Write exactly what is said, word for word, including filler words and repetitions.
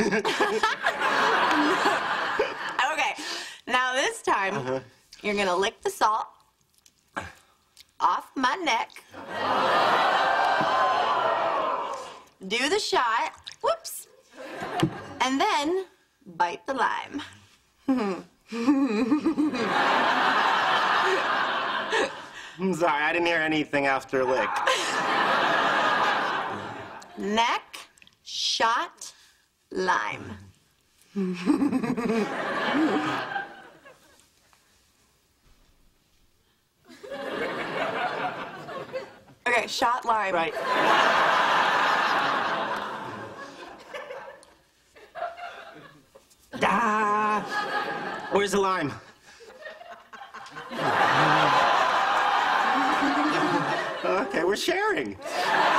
Okay, now this time, uh-huh. you're gonna lick the salt off my neck. Do the shot, whoops, and then bite the lime. I'm sorry, I didn't hear anything after lick. Neck, shot, lime. Okay, shot, lime. Right. Ah! Where's the lime? Okay, we're sharing.